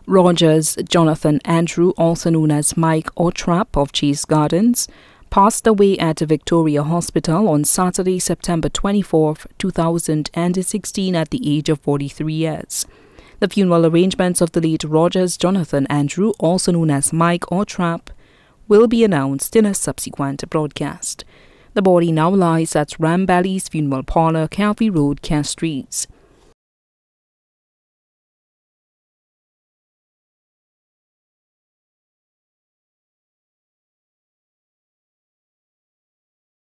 Rogers Jonathan Andrew, also known as Mike Otrap of Chase Gardens, passed away at Victoria Hospital on Saturday, September 24, 2016 at the age of 43 years. The funeral arrangements of the late Rogers Jonathan Andrew, also known as Mike Otrap, will be announced in a subsequent broadcast. The body now lies at Rambally's Funeral Parlour, Calvary Road, Castries.